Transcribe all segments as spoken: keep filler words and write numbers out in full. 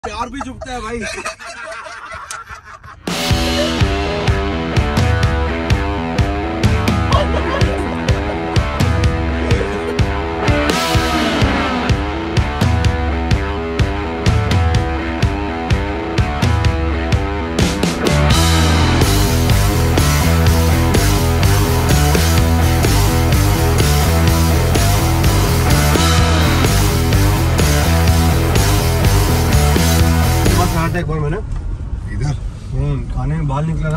प्यार भी चुभता है भाई। एक बार मैंने इधर खाने में बाल निकला था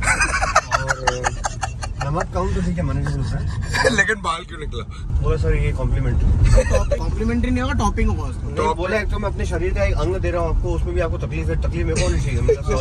और नमक काउंट तो ठीक है मैंने पूछा है लेकिन बाल क्यों निकला? बोला सर ये कॉम्प्लीमेंट कॉम्प्लीमेंट्री नहीं होगा, टॉपिंग होगा उसको। तो बोला एक तो मैं अपने शरीर का एक अंग दे रहा हूँ आपको, उसमें भी आपको तकलीफ है। तकलीफ मेरे को नहीं चाहिए, मतलब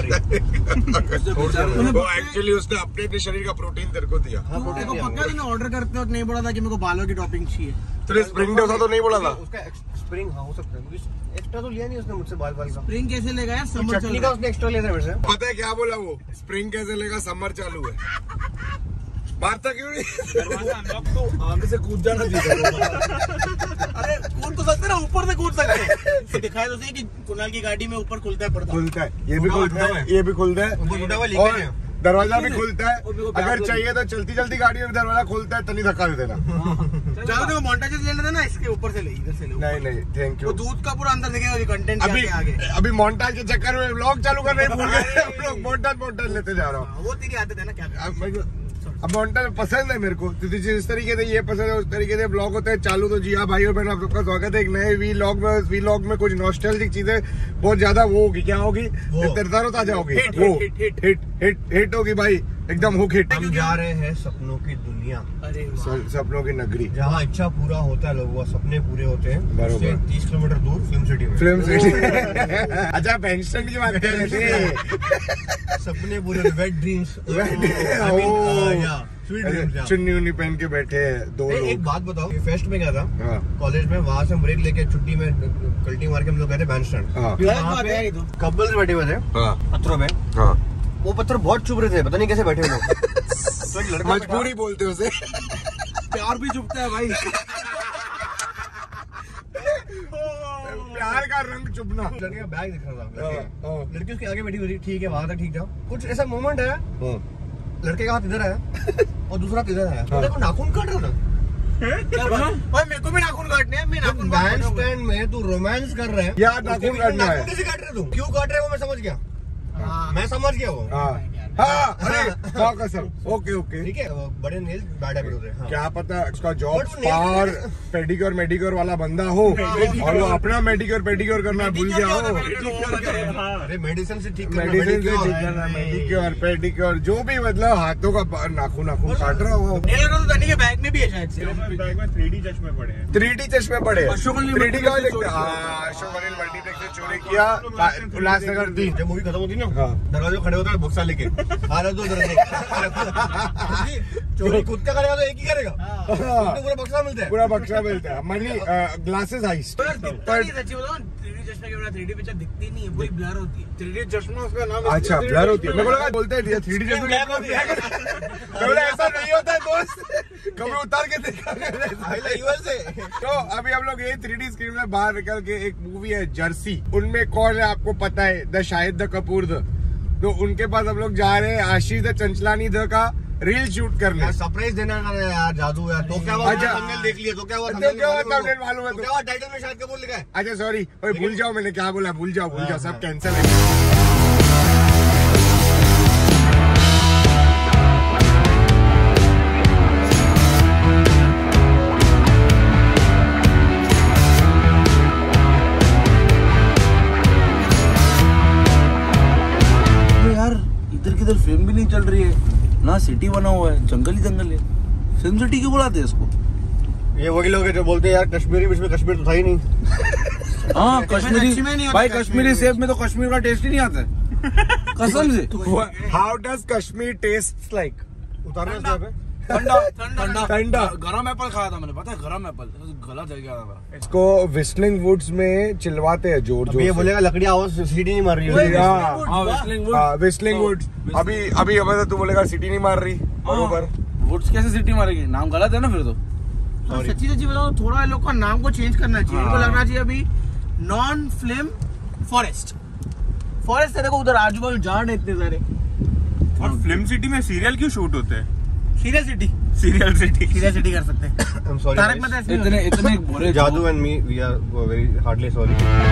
सॉरी। वो एक्चुअली उसने अपने अपने शरीर का प्रोटीन तेरे को दिया। हाँ प्रोटीन दिया। पक्का तूने ऑर्डर करते वक्त नहीं बोला था कि मेरे को बालों की टॉपिंग चाहिए? तेरे स्प्रिंग डे था तो नहीं बोला था? उसका स्प्रिंग हाँ हो सकता है, एक्स्ट्रा तो लिया नहीं उसने मुझसे बाल बाल का। स्प्रिंग कैसे लेगा यार, समर चटनी का उसने एक्स्ट्रा लिया था मेरे से। पता है क्या बोला वो? स्प्रिंग कैसे लेगा, समर चालू है। मारता क्यों नहीं? हम लोग तो आगे से कूद जाना चाहिए। अरे कूद तो सकते ना, ऊपर से कूद सकते। दिखाया तो सही कि कुणाल की गाड़ी में ऊपर खुलता है पर्दा। खुलता है, ये भी खुलता है, ये भी खुलता है और दरवाजा भी खुलता है। अगर चाहिए तो चलती चलती गाड़ी में दरवाजा खुलता है, तनी धक्का दे देना। चलो देखो मोन्टाजेस ले लेते ना, इसके ऊपर से ले, इधर से ले। नहीं नहीं थैंक यू। वो दूध का पूरा अंदर दिखेगा कंटेंट अभी आगे। अभी मोन्टाज के चक्कर में व्लॉग चालू करने भूल गए हम लोग। मोन्टाज मोन्टाज लेते जा रहा हूँ। वो तेरी आदत है ना, क्या अब मोन्टाज पसंद है मेरे को, तो जिस तरीके से ये पसंद है उस तरीके से ब्लॉग होते हैं चालू। तो जी हाँ भाई और बहन, आप सबका स्वागत है एक नए वीलॉग में। इस वीलॉग में कुछ नॉस्टैल्जिक चीजें बहुत ज्यादा वो होगी। क्या होगी? ताजा होगी, वो हिट हिट हिट हिट होगी भाई, एकदम हुक हिट। हम जा रहे हैं सपनों की दुनिया, अरे सपनों की नगरी, जहाँ इच्छा पूरा होता है, लोगों का सपने पूरे होते हैं। बरोबर। तीस किलोमीटर दूर फिल्म सिटी में। Film City. अच्छा पेंशन की बात कर रहे थे। सपने पूरे, वेट ड्रीम्स, चुन्नी उन्नी पहन के बैठे हैं दो लोग। एक बात बताओ, फेस्ट में गया था हाँ। कॉलेज में, वहाँ से हम ब्रेक लेके छुट्टी में कल्टी मार के हम लोग गए थे बैंड स्टैंड। कपल्स बैठे हुए थे पत्थरों पे। हाँ। वो पत्थर बहुत चुभ रहे थे, पता नहीं कैसे बैठे हुए लोग। तो एक लड़का मजबूरी बोलते उसे। प्यार भी चुभता है भाई। प्यार का रंग चुभना। लड़के का बैग दिख रहा था, हाँ, हाँ। लड़की उसके आगे बैठी हुई थी, ठीक है वहां तक ठीक था। कुछ ऐसा मोमेंट है, लड़के का हाथ इधर आया और दूसरा हाथ इधर आया, तो नाखून काट रहा था। क्या भाई मेरे को भी नाखून काटने हैं, मैं नाखून बैंड स्टैंड में तू रोमांस कर रहे हैं यार, नाखून काटना है। कैसे काट रहे तू? क्यों काट रहे हो? मैं समझ गया, मैं समझ गया वो। हाँ हाँ, अरे हाँ कसम, ओके ओके ठीक है। बड़े नेल्स बैड हैबिट होते हैं। क्या पता उसका जॉब But वो पार nail- पेडिक्योर मेडिक्योर वाला बंदा हो और वो अपना मेडिक्योर पेडिक्योर करना भूल गया हो। अरे मेडिसिन से ठीक करना, मेडिसिन से medicure। ठीक करना, मेडिक्योर पेडिक्योर जो भी, मतलब हाथों का नाखून नाखून काट रहा हो। ये लगा तो धनी के बैग में भी है शायद से। बैग में थ्री डी चश्मे पड़े हैं। थ्री डी चश्मे पड़े, अशोक अनिल थ्री डी का मल्टीप्लेक्स से चोरी हाँ, अशोक अनिल मल्टीप्लेक्स से चोरी किया उल्लासनगर थी। जब मूवी खत्म होती ना, हाँ। दरवाजे खड़े होते हैं बक्सा लेके, हालत दो दरवाजे। चोरी खुद का करेगा तो एक ही करेगा, उसको पूरा बक्सा मिलता है। पूरा बक्सा मिलता है। मनी ग्लासेस आइस चश्मे के बिना थ्री डी पिक्चर दिखती नहीं है, पूरी ब्लर होती है। थ्री डी चश्मा उसका नाम। अच्छा ब्लर होती है, मेरे को लगा बोलते हैं थ्री डी चश्मा। ऐसा नहीं होता है दोस्त, कभी उतार के देखा से। तो अभी हम लोग ये थ्री डी स्क्रीन में बाहर निकल के, एक मूवी है जर्सी, उनमें कौन है आपको पता है? The Shahid the Kapoor the. तो उनके पास हम लोग जा रहे हैं आशीष द चंचलानी द का रील शूट करने। सरप्राइज देना है यार, जादू यार। तो क्या हुआ? अच्छा। थंबनेल देख लिया तो क्या हुआ? तो क्या हुआ? थंबनेल मालूम है तो क्या हुआ? टाइटल में शाहिद कपूर लिखा है। अच्छा सॉरी, भूल जाओ मैंने क्या बोला, भूल जाओ भूल जाओ, सब कैंसिल है। इधर फिल्म भी नहीं चल रही है ना, सिटी बना हुआ है, जंगल ही जंगल है। फिल्म सिटी क्यों बुलाते हैं इसको? ये वही लोग हैं जो बोलते हैं यार कश्मीरी बीच में कश्मीर तो था ही नहीं। हाँ कश्मीरी भाई, कश्मीरी सेब में तो कश्मीर का टेस्ट ही नहीं आता है कसम से। How does Kashmir taste like? उतारना है ठंडा ठंडा ठंडा गरम एप्पल खाया था मैंने, पता है गरम एप्पल, गला जल गया था। इसको विस्लिंग वुड्स में चिलवाते हैं जोर जोर। ये बोलेगा लकड़ी आवाज सीटी नहीं मार रही है। Whistling Woods. अभी अभी हमें तू बोलेगा सिटी नहीं मार रही, बरोबर। वुड्स कैसे सिटी मारेगी? नाम गलत है ना फिर तो। सच्ची सच्ची बताओ, थोड़ा लोग का नाम को चेंज करना चाहिए। इनको लगना चाहिए अभी नॉन फिल्म फॉरेस्ट फॉरेस्ट है, देखो उधर आजू बाजू झाड़ है इतने सारे। और फिल्म सिटी में सीरियल क्यों शूट होते हैं? Serial city serial city serial city कर सकते हैं। I am sorry Tarak Mehta इसमें इतने इतने बुरे जादू and me we are very hardly sorry.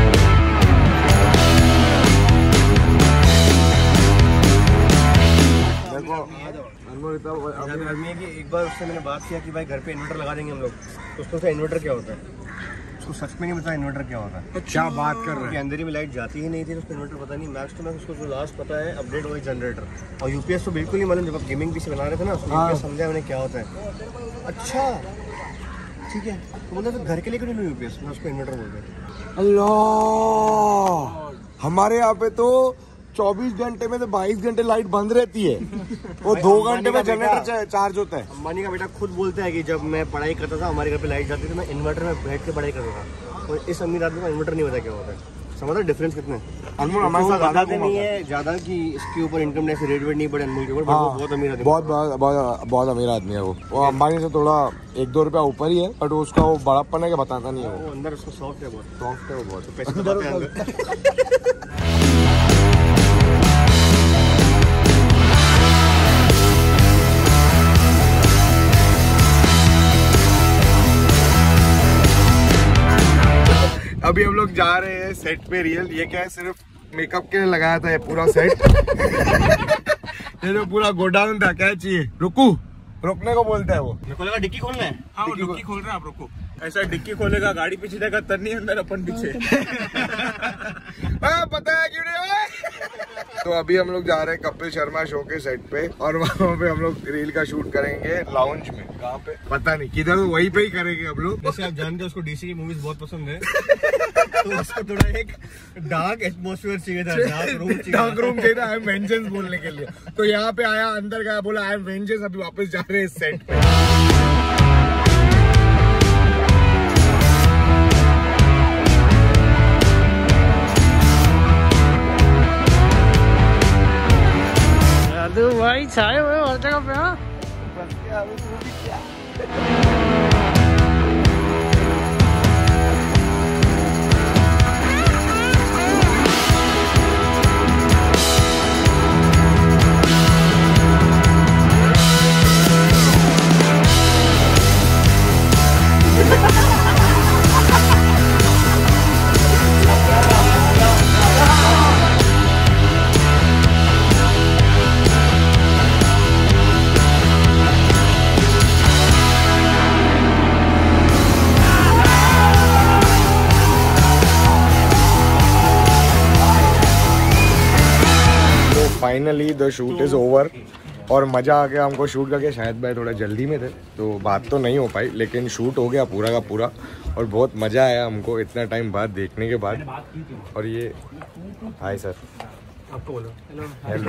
आदमी है कि एक बार उससे मैंने बात किया कि भाई घर पे इन्वर्टर लगा देंगे हम लोग, तो उसको उसका इन्वर्टर क्या होता है, उसको सच में नहीं पता इन्वर्टर क्या होता है। क्या बात कर रहे कि अंदर ही में लाइट जाती ही नहीं थी, तो उसको इन्वर्टर पता नहीं। मैक्स तो मैक्स उसको जो लास्ट पता है अपडेट हुआ जनरेटर, और यूपीएस तो बिल्कुल नहीं मालूम। जब आप गेमिंग पीसी बना रहे थे ना, उसको यूपीएस समझा मैंने क्या होता है। अच्छा ठीक है, तो मतलब घर के लिए क्यों नहीं यूपीएस, मैं उसको इन्वर्टर बोलते हैं। अल्लाह, हमारे यहाँ पे तो चौबीस घंटे में तो बाईस घंटे लाइट बंद रहती है, वो दो घंटे में जनरेटर चार्ज होता है। अंबानी का बेटा खुद बोलता है कि जब मैं पढ़ाई करता था, हमारे घर पे लाइट जाती थी, मैं इन्वर्टर में बैठ के पढ़ाई करता था। और इस अमीर आदमी को इन्वर्टर नहीं पता क्या होता है। समझ डिफरेंस कितने अनमोल हमारे साथ ज्यादा नहीं है ज्यादा कि इसके ऊपर इनकम टैक्स रेट वेट नहीं पड़े अनमोल के ऊपर। हाँ, बहुत अमीर आदमी, बहुत बहुत बहुत बहुत अमीर आदमी है वो। वो अंबानी से थोड़ा एक दो रुपया ऊपर ही है, बट उसका वो बड़ापन है कि बताता नहीं है वो। वो अंदर उसको सॉफ्ट है, बहुत सॉफ्ट है वो बहुत। पैसे दबाते हैं अंदर। अभी हम लोग जा रहे हैं सेट पे रियल। ये क्या है, सिर्फ मेकअप के लिए लगाया था ये पूरा सेट। ये जो पूरा गोडाउन था, क्या चाहिए, रुकू रुकने को बोलता है वो। मेरे को लगा डिक्की खोलना है। हाँ, वो डिक्की खोल रहे हैं आप, रुको। ऐसा डिक्की खोलेगा, गाड़ी पीछे जाएगा, तन्नी अंदर, अपन पीछे। हाँ, पता है क्यों नहीं। तो अभी हम लोग जा रहे हैं कपिल शर्मा शो के सेट पे, और वहाँ पे हम लोग रील का शूट करेंगे लाउंज में। कहाँ पे पता नहीं, किधर, वहीं पे ही करेंगे हम लोग। जैसे आप जानते हो उसको डीसी की मूवीज बहुत पसंद है, तो उसको थोड़ा एक डार्क एटमॉस्फेयर चाहिए था, डार्क रूम चाहिए डार्क रूम चाहिए था आई एम वेंजेंस बोलने के लिए। तो यहाँ पे आया, अंदर गया, बोला आई एम वेंजेंस। अभी वापस जा रहे हैं इस सेट पे। भाई छाए हुए हर जगह पे। हाँ finally the shoot is over और मज़ा आ गया हमको शूट करके। शायद भाई थोड़ा जल्दी में थे तो बात तो नहीं हो पाई, लेकिन शूट हो गया पूरा का पूरा और बहुत मज़ा आया हमको इतना टाइम बाद देखने के बाद। और ये हाय सर, आपको बोलो हेलो।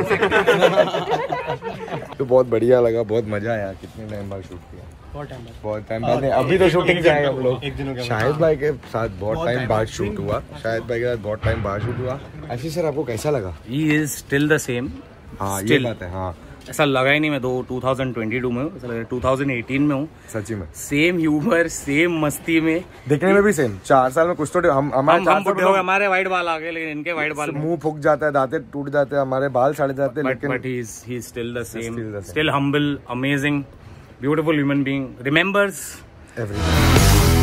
तो बहुत बढ़िया लगा, बहुत मज़ा आया। कितने टाइम बाद शूट किया? बहुत टाइम बाद बहुत टाइम बाद नहीं, अभी तो शूटिंग से आए हम लोग। एक दिन हो गया। शाहिद भाई के साथ बहुत टाइम बाद शूट हुआ, शाहिद भाई के साथ बहुत टाइम बाद शूट हुआ। आशीष सर, आपको कैसा लगा? He is still the same. हाँ ये Still. बात है। हाँ ऐसा लगा ही नहीं मैं दो टू थाउजेंड ट्वेंटी टू में हूँ, ऐसा लग रहा है टू थाउजेंड एटीन में हूँ। सच्ची में सेम ह्यूमर, सेम मस्ती में, देखने में भी सेम। चार साल में कुछ तो हम हमारे हम चार हम साल बुढ़े में हो गए, हमारे वाइट बाल आ गए, लेकिन इनके वाइट बाल मुंह फूक जाता है, दांतें टूट जाते हैं, हमारे बाल सड़ जाते हैं, बट लेकिन but he is he is still the same, Still the same. Still humble, amazing, beautiful human being, remembers everything.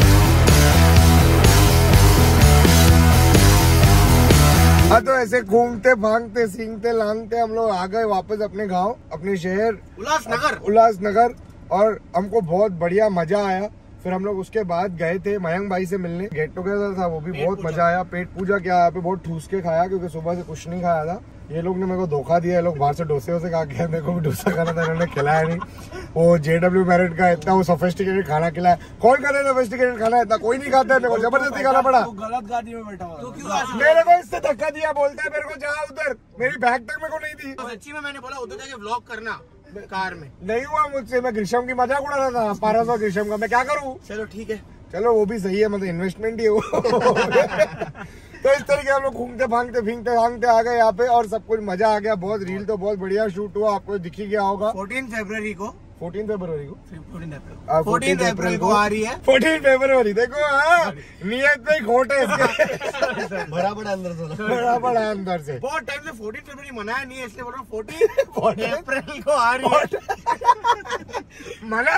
हाँ, तो ऐसे घूमते भागते सींगते लांगते हम लोग आ गए वापस अपने गांव, अपने शहर उल्लासनगर उल्लासनगर, और हमको बहुत बढ़िया मजा आया। फिर हम लोग उसके बाद गए थे मयंक भाई से मिलने, गेट टुगेदर था, वो भी बहुत मजा आया। पेट पूजा किया यहाँ पे, बहुत ठूस के खाया क्योंकि सुबह से कुछ नहीं खाया था। ये लोग ने मेरे को धोखा दिया, ये लोग बाहर से डोसे वोसे खा के, मेरे को भी डोसा खाना था, इन्होंने खिलाया नहीं। वो जेडब्ल्यू मैरिट का इतना वो सोफिस्टिकेटेड खाना खिलाया। कौन खाता है सोफिस्टिकेटेड खाना? इतना कोई नहीं खाता है, मेरे को जबरदस्ती खाना पड़ा। गलत गाड़ी में बैठा हुआ। मेरे को इससे धक्का दिया, बोलता है मेरे को जा उधर, मेरी बैग तक मेरे को नहीं दी। सच्ची में मैंने बोला उधर जाके व्लॉग करना कार में। नहीं हुआ मुझसे, मैं ग्रीष्म की मजाक उड़ा रहा था, बारह सौ ग्रीष्म का, मैं क्या करूँ? चलो ठीक है, चलो वो भी सही है, मतलब इन्वेस्टमेंट ही है वो। तो इस तरीके हम लोग घूमते भागते भींगते भागते आ गए यहाँ पे और सब कुछ मजा आ गया। बहुत रील तो बहुत बढ़िया शूट हुआ, आपको दिख ही गया होगा। चौदह फरवरी को फोर्टीन फरवरी को फोर्टीन अप्रैल को आ रही है। फोर्टीन फरवरी देखो, हाँ नियत में खोट है इसके। बड़ा बड़ा अंदर से बड़ा बड़ा अंदर से। बहुत टाइम से फोर्टीन फरवरी मनाया नहीं है, इसलिए बोल रहा हूँ फोर्टीन अप्रैल को आ रही है। मना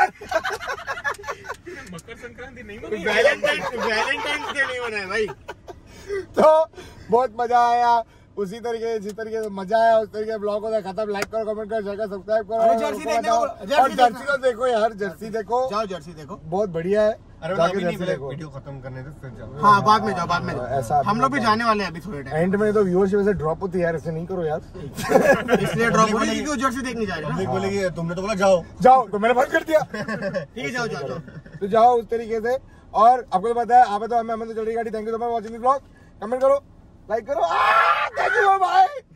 मकर संक्रांति नहीं मनाई। वैलेंटाइन वैलेंटाइन डे नहीं मनाया भाई। तो बहुत मजा आया, उसी तरीके जिस तरीके से मजा आया उस तरीके ब्लॉग को खत्म। लाइक करो, कमेंट करो, शेयर करो, सब्सक्राइब करो। अरे जर्सी देखने को- और जर्सी जर्सी तो देखो यार, जर्सी देखो, जाओ जर्सी देखो। बहुत बढ़िया है। अरे जाके अभी नहीं, जर्सी पहले देखो। वीडियो खत्म करने दे फिर जाओ। हाँ बाद में जाओ, बाद में जाओ। ऐसा हम लोग भी जाने वाले हैं अभी थोड़े टाइम, एंड में तो व्यूअरशिप से ड्रॉप होती है यार, ऐसे नहीं करो यार। इसलिए ड्रॉप होने की क्यों जर्सी देखने जा रहे पब्लिक हैं। बोलेगी तुमने तो बोला जाओ। जाओ, तो मैंने बंद कर दिया। ठीक है जाओ जाओ जाओ। तो जाओ उस तरीके से। और आपको तो पता है, आप तो हमें हमें तो चल रही गाड़ी। Thank you so much watching this blog. Comment करो, लाइक करो। Thank you bye.